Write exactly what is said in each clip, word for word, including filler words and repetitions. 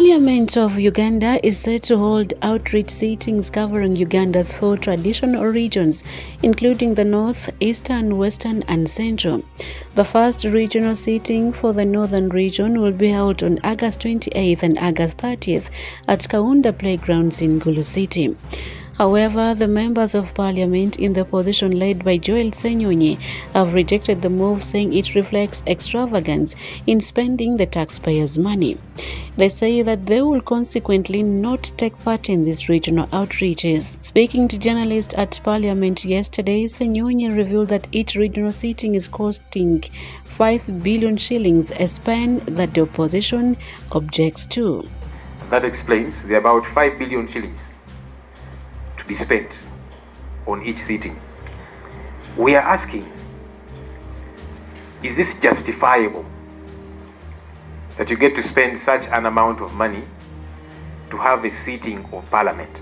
Parliament of Uganda is set to hold outreach sittings covering Uganda's four traditional regions, including the North, Eastern, Western and Central. The first regional sitting for the Northern region will be held on August twenty-eighth and August thirtieth at Kaunda Playgrounds in Gulu City. However, the members of parliament in the opposition led by Joel Senyonyi have rejected the move, saying it reflects extravagance in spending the taxpayers' money. They say that they will consequently not take part in these regional outreaches. Speaking to journalists at parliament yesterday, Senyonyi revealed that each regional sitting is costing five billion shillings, a spend that the opposition objects to. That explains the about five billion shillings be spent on each sitting. We are asking, is this justifiable that you get to spend such an amount of money to have a sitting of parliament?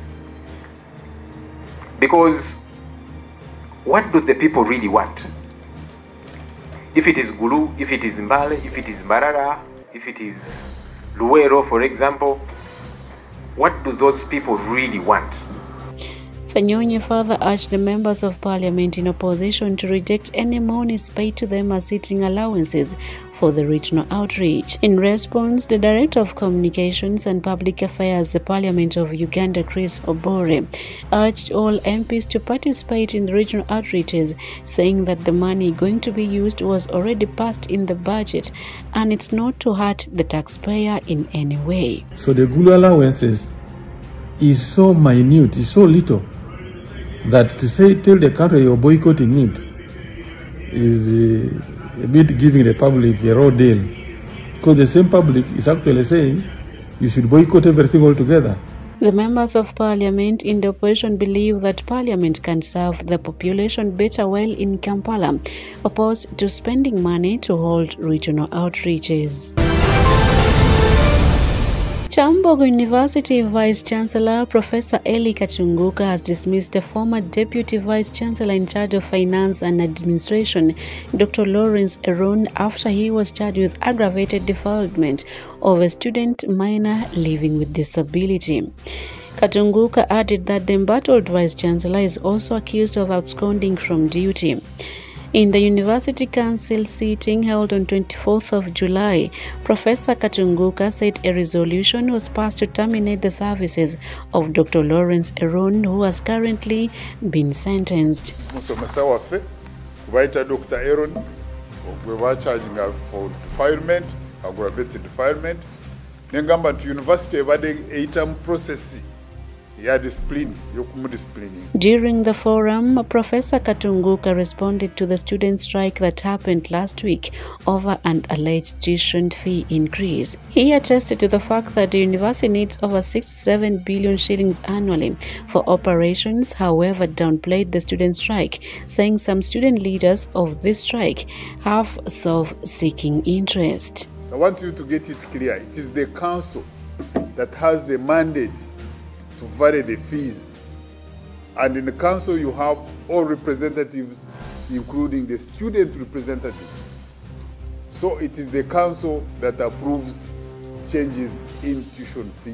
Because what do the people really want? If it is Gulu, if it is Mbale, if it is Mbarara, if it is Luwero, for example, what do those people really want? Senyonyi further urged the members of parliament in opposition to reject any monies paid to them as sitting allowances for the regional outreach. In response, the Director of Communications and Public Affairs, the Parliament of Uganda, Chris Obore, urged all M Ps to participate in the regional outreaches, saying that the money going to be used was already passed in the budget and it's not to hurt the taxpayer in any way. So the Gulu allowances is so minute, is so little, that to say, tell the country you're boycotting it is uh, a bit giving the public a raw deal. Because the same public is actually saying you should boycott everything altogether. The members of parliament in the opposition believe that parliament can serve the population better while in Kampala, opposed to spending money to hold regional outreaches. Kyambogo University Vice-Chancellor Professor Eli Kachunguka has dismissed the former Deputy Vice-Chancellor in charge of Finance and Administration, Doctor Lawrence Eron, after he was charged with aggravated defaultment of a student minor living with disability. Kachunguka added that the embattled Vice-Chancellor is also accused of absconding from duty. In the University Council sitting held on twenty-fourth of July, Professor Kachunguka said a resolution was passed to terminate the services of Doctor Lawrence Eron, who has currently been sentenced. Doctor Eron, we were charging for defilement, aggravated defilement. Nengamba to university evading eight-term process. During the forum, Professor Kachunguka responded to the student strike that happened last week over an alleged tuition fee increase. He attested to the fact that the university needs over sixty-seven billion shillings annually for operations, however downplayed the student strike, saying some student leaders of this strike have self-seeking interest. So I want you to get it clear. It is the council that has the mandate to vary the fees, and in the council you have all representatives, including the student representatives. So it is the council that approves changes in tuition fee.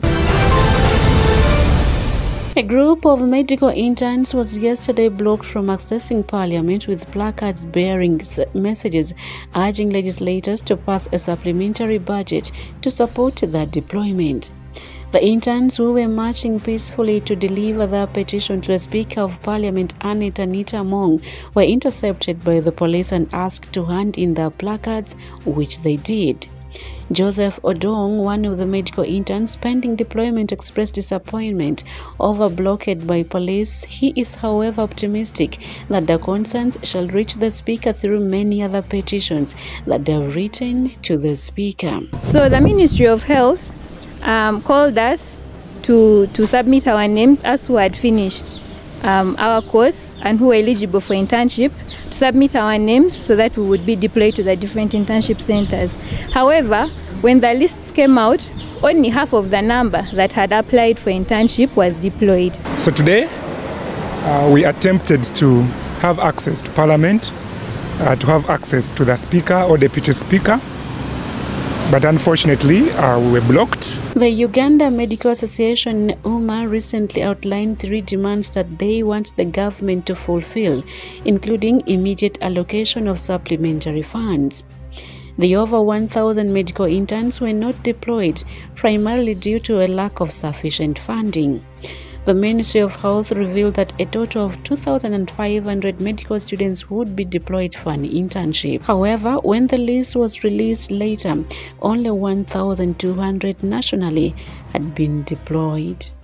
A group of medical interns was yesterday blocked from accessing parliament with placards bearing messages urging legislators to pass a supplementary budget to support their deployment. The interns, who were marching peacefully to deliver their petition to the Speaker of Parliament, Annette Anita Among, were intercepted by the police and asked to hand in their placards, which they did. Joseph Odong, one of the medical interns pending deployment, expressed disappointment over blockade by police. He is, however, optimistic that the concerns shall reach the Speaker through many other petitions that they have written to the Speaker. So the Ministry of Health Um, called us to, to submit our names as who had finished um, our course and who were eligible for internship, to submit our names so that we would be deployed to the different internship centers. However, when the lists came out, only half of the number that had applied for internship was deployed. So today, uh, we attempted to have access to Parliament, uh, to have access to the Speaker or Deputy Speaker, but unfortunately uh, we were blocked. The Uganda Medical Association, U M A, recently outlined three demands that they want the government to fulfill, including immediate allocation of supplementary funds. The over one thousand medical interns were not deployed, primarily due to a lack of sufficient funding. The Ministry of Health revealed that a total of two thousand five hundred medical students would be deployed for an internship. However, when the list was released later, only one thousand two hundred nationally had been deployed.